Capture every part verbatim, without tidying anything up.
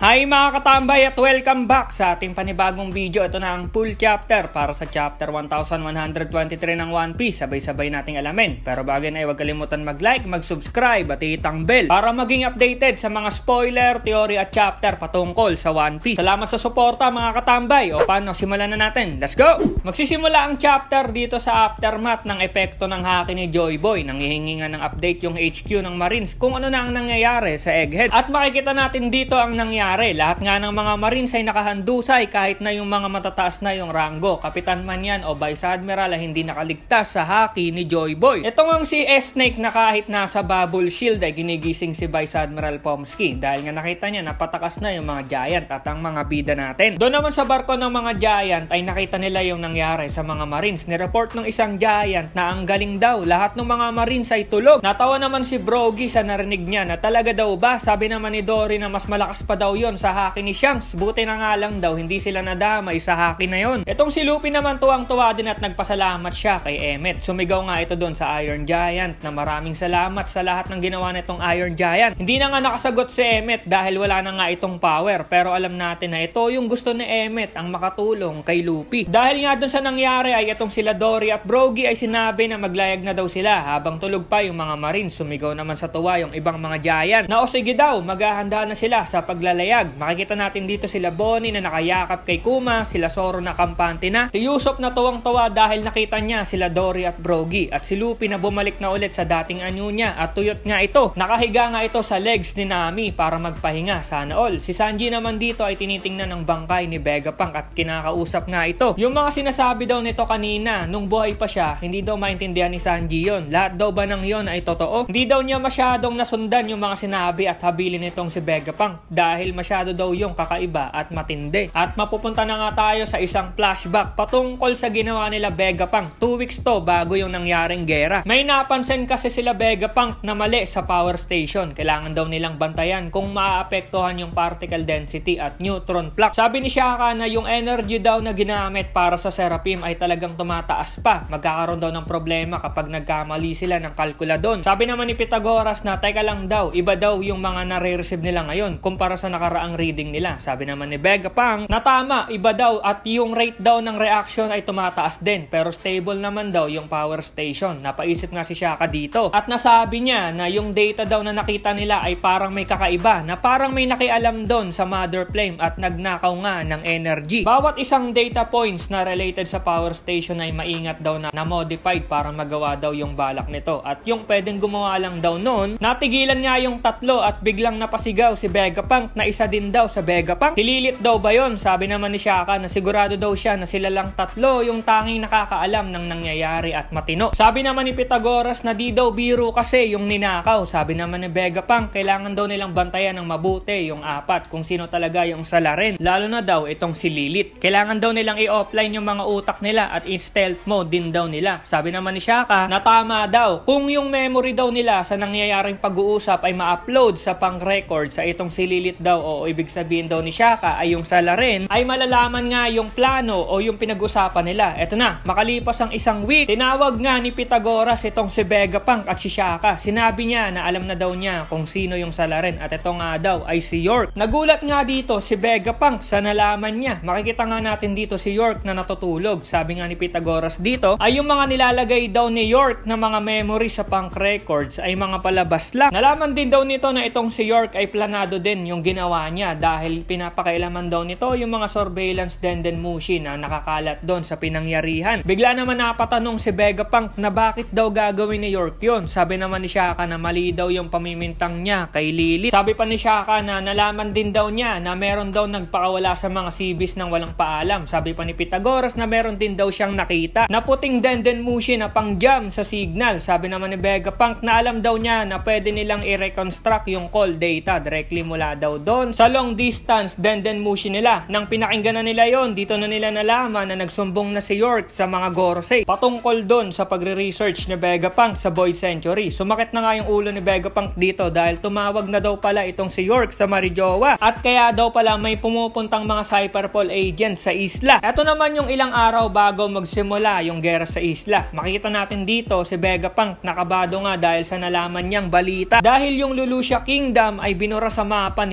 Hi mga katambay at welcome back sa ating panibagong video. Ito na ang full chapter para sa chapter one thousand one hundred twenty-three ng One Piece. Sabay-sabay nating alamin. Pero bago na, huwag kalimutan mag-like, mag-subscribe at hitang bell para maging updated sa mga spoiler, theory at chapter patungkol sa One Piece. Salamat sa suporta mga katambay. O paano, simulan na natin. Let's go! Magsisimula ang chapter dito sa aftermath ng epekto ng haki ni Joy Boy. Nanghihingi nga ng update yung H Q ng Marines kung ano na ang nangyayari sa Egghead. At makikita natin dito ang nangyayari. Lahat nga ng mga Marines ay nakahandusay kahit na yung mga matataas na yung ranggo. Kapitan man yan o Vice Admiral ay hindi nakaligtas sa haki ni Joy Boy. Ito ngang si S-Snake na kahit nasa bubble shield ay ginigising si Vice Admiral Pomsky dahil nga nakita niya napatakas na yung mga Giant at ang mga bida natin. Doon naman sa barko ng mga Giant ay nakita nila yung nangyari sa mga Marines. Nireport ng isang Giant na ang galing daw. Lahat ng mga Marines ay tulog. Natawa naman si Brogy sa narinig niya na talaga daw ba? Sabi naman ni Dory na mas malakas pa daw yon sa haki ni Shanks. Buti na nga lang daw hindi sila nadamay sa haki na yon. Etong si Luffy naman tuwang-tuwa din at nagpasalamat siya kay Emmet. Sumigaw nga ito doon sa Iron Giant na maraming salamat sa lahat ng ginawa nitong Iron Giant. Hindi na nga nakasagot si Emmet dahil wala na nga itong power, pero alam natin na ito yung gusto ni Emmet, ang makatulong kay Luffy. Dahil nga doon sa nangyari ay itong sila Dory at Brogy ay sinabi na maglayag na daw sila habang tulog pa yung mga Marines. Sumigaw naman sa tuwa yung ibang mga Giant na o sige daw, maghahanda na sila sa paglalayag. Makikita natin dito sila Bonnie na nakayakap kay Kuma, sila Zoro na kampante na, si Usopp na tuwang-tuwa dahil nakita niya sila Dory at Brogy, at si Luffy na bumalik na ulit sa dating anyo niya at tuyot nga ito. Nakahiga nga ito sa legs ni Nami para magpahinga, sana all. Si Sanji naman dito ay tinitingnan ng bangkay ni Vegapunk at kinakausap nga ito. Yung mga sinasabi daw nito kanina nung buhay pa siya, hindi daw maintindihan ni Sanji yon. Lahat daw ba ng yon ay totoo? Hindi daw niya masyadong nasundan yung mga sinabi at habilin nitong si Vegapunk dahil masyado daw yung kakaiba at matindi. At mapupunta na nga tayo sa isang flashback patungkol sa ginawa nila Vegapunk. Two weeks to bago yung nangyaring gera. May napansin kasi sila Vegapunk na mali sa power station. Kailangan daw nilang bantayan kung maaapektuhan yung particle density at neutron flux. Sabi ni Shaka na yung energy daw na ginamit para sa Seraphim ay talagang tumataas pa. Magkakaroon daw ng problema kapag nagkamali sila ng kalkula doon. Sabi naman ni Pythagoras na teka lang daw, iba daw yung mga nare-receive nila ngayon kumpara sa nakaraang reading nila. Sabi naman ni Vegapunk na tama, iba daw at yung rate daw ng reaction ay tumataas din pero stable naman daw yung power station. Napaisip nga si Shaka dito at nasabi niya na yung data daw na nakita nila ay parang may kakaiba, na parang may nakialam doon sa Mother Flame at nagnakaw nga ng energy. Bawat isang data points na related sa power station ay maingat daw na na-modified para magawa daw yung balak nito, at yung pwedeng gumawa lang daw noon, natigilan nga yung tatlo at biglang napasigaw si Vegapunk na isa din daw sa Vegapunk. Hililit daw ba yon? Sabi naman ni Shaka na sigurado daw siya na sila lang tatlo yung tanging nakakaalam ng nangyayari at matino. Sabi naman ni Pythagoras na di daw biro kasi yung ninakaw. Sabi naman ni Vegapunk kailangan daw nilang bantayan ng mabuti yung apat kung sino talaga yung salarin. Lalo na daw itong si Lilith. Kailangan daw nilang i-offline yung mga utak nila at in-stealth mode din daw nila. Sabi naman ni Shaka na tama daw kung yung memory daw nila sa nangyayaring pag-uusap ay ma-upload sa pang-record sa itong si Lilith daw, o ibig sabihin daw ni Shaka ay yung salarin, ay malalaman nga yung plano o yung pinag-usapan nila. Eto na, makalipas ang isang week, tinawag nga ni Pythagoras itong si Vegapunk at si Shaka. Sinabi niya na alam na daw niya kung sino yung salarin at ito nga daw ay si York. Nagulat nga dito si Vegapunk sa nalaman niya. Makikita nga natin dito si York na natutulog. Sabi nga ni Pythagoras dito ay yung mga nilalagay daw ni York na mga memory sa punk records ay mga palabas lang. Nalaman din daw nito na itong si York ay planado din yung ginawa niya dahil pinapakailaman daw nito yung mga surveillance Dendenmushi na nakakalat doon sa pinangyarihan. Bigla naman napatanong si Vegapunk na bakit daw gagawin ni York yun. Sabi naman ni Shaka na mali daw yung pamimintang niya kay Lilith. Sabi pa ni Shaka na nalaman din daw niya na meron daw nagpakawala sa mga civis ng walang paalam. Sabi pa ni Pythagoras na meron din daw siyang nakita na puting Dendenmushi na pang jam sa signal. Sabi naman ni Vegapunk na alam daw niya na pwede nilang i-reconstruct yung call data directly mula daw doon sa long distance Dendenmushi nila. Nang pinakinggan na nila yon, dito na nila nalaman na nagsumbong na si York sa mga Gorosei patungkol doon sa pagre-research ni Vegapunk sa Void Century. Sumakit na nga yung ulo ni Vegapunk dito dahil tumawag na daw pala itong si York sa Marijoa at kaya daw pala may pumupuntang mga Cyberpol agents sa isla. Ito naman yung ilang araw bago magsimula yung gera sa isla. Makita natin dito si Vegapunk nakabado nga dahil sa nalaman niyang balita dahil yung Lelouch Kingdom ay binura sa mapa ni Im.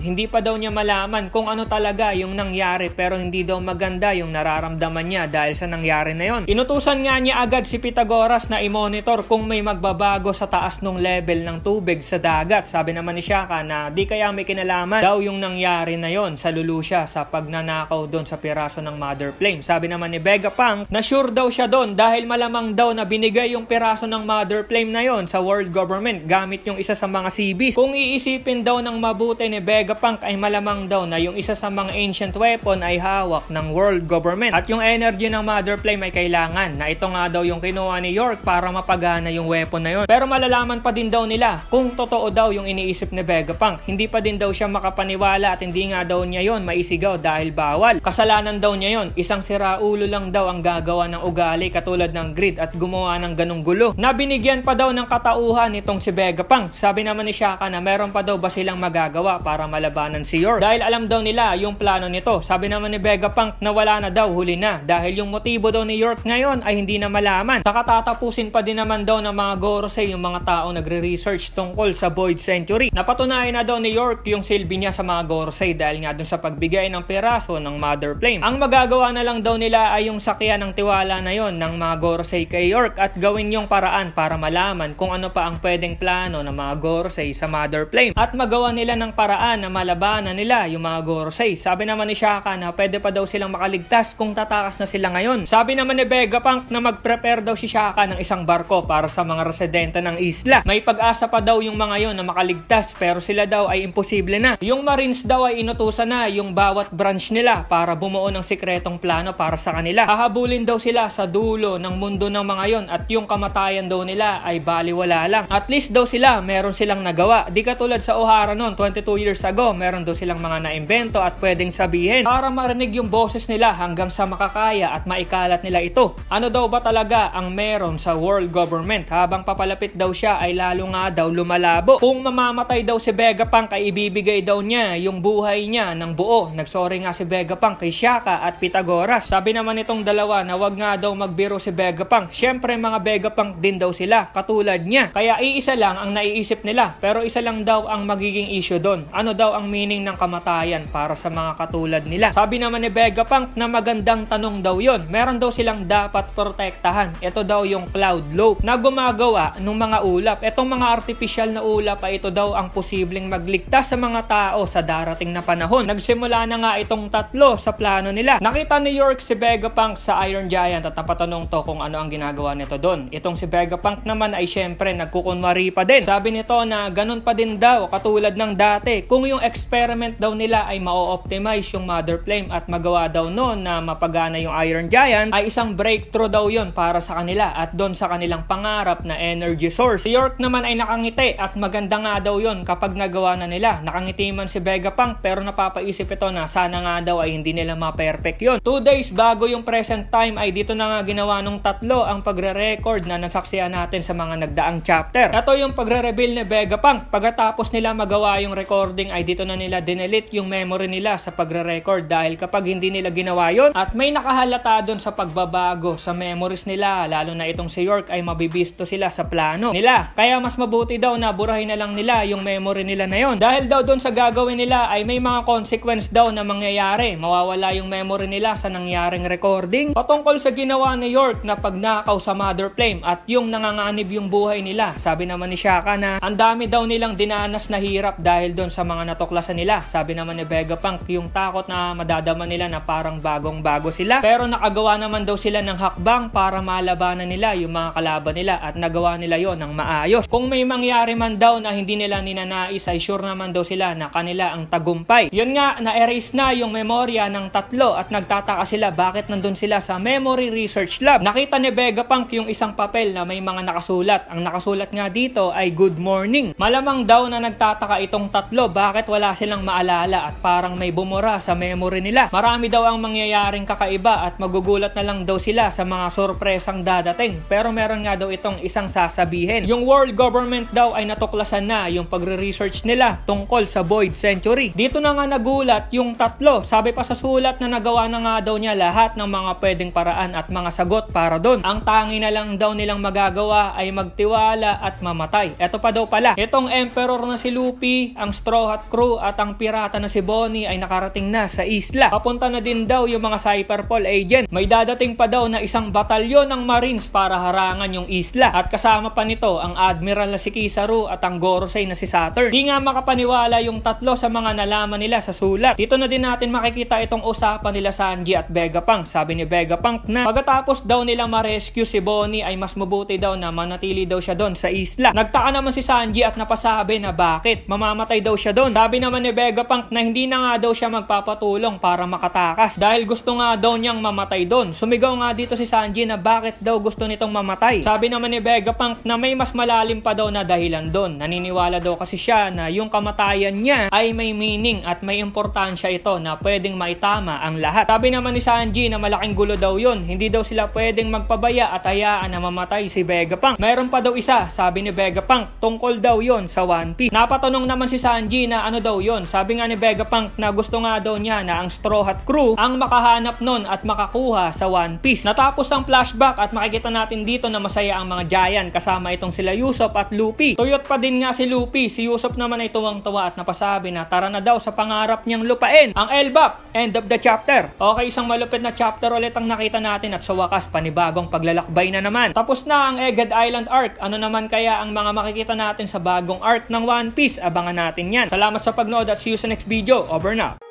hindi pa daw niya malaman kung ano talaga yung nangyari, pero hindi daw maganda yung nararamdaman niya dahil sa nangyari na yon. Inutusan nga niya agad si Pythagoras na i-monitor kung may magbabago sa taas ng level ng tubig sa dagat. Sabi naman ni Shaka na di kaya may kinalaman daw yung nangyari na yon sa Lulusya sa pagnanakaw doon sa piraso ng Mother Flame. Sabi naman ni Vegapunk na sure daw siya doon dahil malamang daw na binigay yung piraso ng Mother Flame na yon sa world government gamit yung isa sa mga sea beast. Kung iisipin daw ng mabuti ni Vegapunk ay malamang daw na yung isa sa mga ancient weapon ay hawak ng world government at yung energy ng Mother Flame ay kailangan na ito nga daw yung kinuha ni York para mapagana yung weapon na yon. Pero malalaman pa din daw nila kung totoo daw yung iniisip ni Vegapunk. Hindi pa din daw siya makapaniwala at hindi nga daw niya yon maisigaw dahil bawal. Kasalanan daw niya yon. Isang siraulo lang daw ang gagawa ng ugali katulad ng greed at gumawa ng ganong gulo. Nabinigyan pa daw ng katauhan nitong si Vegapunk. Sabi naman ni Shaka na meron pa daw ba silang magagawa para malabanan si York dahil alam daw nila yung plano nito. Sabi naman ni Vegapunk na wala na daw, huli na, dahil yung motibo daw ni York ngayon ay hindi na malaman. Saka tatapusin pa din naman daw ng mga Gorosei yung mga taong nagre-research tungkol sa Void Century. Napatunayan na daw ni York yung silbi niya sa mga Gorosei dahil nga dun sa pagbigay ng piraso ng Mother Flame. Ang magagawa na lang daw nila ay yung sakyan ng tiwala na yon ng mga Gorosei kay York at gawin yung paraan para malaman kung ano pa ang pwedeng plano ng mga Gorosei sa Mother Flame at magawa nila ng paraan na malabanan nila yung mga Gorosei. Sabi naman ni Shaka na pwede pa daw silang makaligtas kung tatakas na sila ngayon. Sabi naman ni Vegapunk na mag-prepare daw si Shaka ng isang barko para sa mga residente ng isla. May pag-asa pa daw yung mga yon na makaligtas pero sila daw ay imposible na. Yung Marines daw ay inutusan na yung bawat branch nila para bumuo ng sikretong plano para sa kanila. Hahabulin daw sila sa dulo ng mundo ng mga yon at yung kamatayan daw nila ay baliwala lang. At least daw sila meron silang nagawa. Di katulad sa Ohara noon twenty-two years ago, meron daw silang mga naimbento at pwedeng sabihin para marinig yung boses nila hanggang sa makakaya at maikalat nila ito. Ano daw ba talaga ang meron sa world government? Habang papalapit daw siya ay lalo nga daw lumalabo. Kung mamamatay daw si Vegapunk ay ibibigay daw niya yung buhay niya ng buo. Nagsorry nga si Vegapunk kay Shaka at Pythagoras. Sabi naman itong dalawa na wag nga daw magbiro si Vegapunk. Syempre mga Vegapunk din daw sila katulad niya. Kaya iisa lang ang naiisip nila pero isa lang daw ang magiging issue doon. Ano daw ang meaning ng kamatayan para sa mga katulad nila? Sabi naman ni Vegapunk na magandang tanong daw yon. Meron daw silang dapat protektahan. Ito daw yung Cloud Loaf na gumagawa ng mga ulap. Etong mga artificial na ulap ay ito daw ang posibleng magligtas sa mga tao sa darating na panahon. Nagsimula na nga itong tatlo sa plano nila. Nakita ni York si Vegapunk sa Iron Giant at napatanong to kung ano ang ginagawa nito doon. Itong si Vegapunk naman ay syempre nagkukunwari pa din. Sabi nito na ganun pa din daw katulad ng dati. Kung yung experiment daw nila ay ma-optimize yung Mother Flame at magawa daw noon na mapagana yung Iron Giant ay isang breakthrough daw yon para sa kanila at doon sa kanilang pangarap na energy source. Si York naman ay nakangiti at maganda nga daw yon kapag nagawa na nila. Nakangiti man si Vegapunk pero napapaisip ito na sana nga daw ay hindi nila ma-perfect yon. Two days bago yung present time ay dito na nga ginawa nung tatlo ang pagre-record na nasaksihan natin sa mga nagdaang chapter. Ito yung pagre-reveal ni Vegapunk. Pagkatapos nila magawa yung recording ay dito na nila dinelete yung memory nila sa pagre-record dahil kapag hindi nila ginawa yon at may nakahalata doon sa pagbabago sa memories nila, lalo na itong si York ay mabibisto sila sa plano nila. Kaya mas mabuti daw na burahin na lang nila yung memory nila na yon dahil daw doon sa gagawin nila ay may mga consequence daw na mangyayari. Mawawala yung memory nila sa nangyaring recording patungkol sa ginawa ni York na pagnakaw sa Mother Flame at yung nanganganib yung buhay nila. Sabi naman ni Shaka na ang dami daw nilang dinanas na hirap dahil doon sa mga natuklasan nila. Sabi naman ni Vegapunk yung takot na madadama nila na parang bagong bago sila pero nakagawa naman daw sila ng hakbang para malabanan nila yung mga kalaban nila at nagawa nila yon ng maayos. Kung may mangyari man daw na hindi nila ninanais ay sure naman daw sila na kanila ang tagumpay. Yun nga, na-erase na yung memorya ng tatlo at nagtataka sila bakit nandun sila sa Memory Research Lab. Nakita ni Vegapunk yung isang papel na may mga nakasulat. Ang nakasulat nga dito ay good morning. Malamang daw na nagtataka itong tatlo bakit wala silang maalala at parang may bumura sa memory nila. Marami daw ang mangyayaring kakaiba at magugulat na lang daw sila sa mga sorpresang dadating. Pero meron nga daw itong isang sasabihin. Yung world government daw ay natuklasan na yung pagre-research nila tungkol sa Void Century. Dito na nga nagulat yung tatlo. Sabi pa sa sulat na nagawa na nga daw niya lahat ng mga pwedeng paraan at mga sagot para doon. Ang tangi na lang daw nilang magagawa ay magtiwala at mamatay. Ito pa daw pala. Itong emperor na si Luffy, ang Straw Hat Hat crew at ang pirata na si Bonnie ay nakarating na sa isla. Papunta na din daw yung mga Cyberpol agent. May dadating pa daw na isang batalyon ng Marines para harangan yung isla. At kasama pa nito ang Admiral na si Kizaru at ang Gorosei na si Saturn. Di nga makapaniwala yung tatlo sa mga nalaman nila sa sulat. Dito na din natin makikita itong usapan nila Sanji at Vegapunk. Sabi ni Vegapunk na pagkatapos daw nila ma-rescue si Bonnie ay mas mabuti daw na manatili daw siya doon sa isla. Nagtaka naman si Sanji at napasabi na bakit mamamatay daw siya doon. Sabi naman ni Vegapunk na hindi na nga daw siya magpapatulong para makatakas dahil gusto nga daw niyang mamatay doon. Sumigaw nga dito si Sanji na bakit daw gusto nitong mamatay. Sabi naman ni Vegapunk na may mas malalim pa daw na dahilan doon. Naniniwala daw kasi siya na yung kamatayan niya ay may meaning at may importansya ito na pwedeng maitama ang lahat. Sabi naman ni Sanji na malaking gulo daw yun. Hindi daw sila pwedeng magpabaya at hayaan na mamatay si Vegapunk. Mayroon pa daw isa, sabi ni Vegapunk, tungkol daw yon sa One Piece. Napatanong naman si Sanji na ano daw yon. Sabi nga ni Vegapunk na gusto nga daw niya na ang Straw Hat crew ang makahanap nun at makakuha sa One Piece. Natapos ang flashback at makikita natin dito na masaya ang mga Giant kasama itong sila Usopp at Luffy. Tuyot pa din nga si Luffy. Si Usopp naman ay tuwang-tuwa at napasabi na tara na daw sa pangarap niyang lupain ang Elbap. End of the chapter. Okay, isang malupit na chapter ulit ang nakita natin at sa wakas panibagong paglalakbay na naman. Tapos na ang Egghead Island arc. Ano naman kaya ang mga makikita natin sa bagong arc ng One Piece? Abangan natin yan. Salamat sa pagnood at see you sa next video. Over na.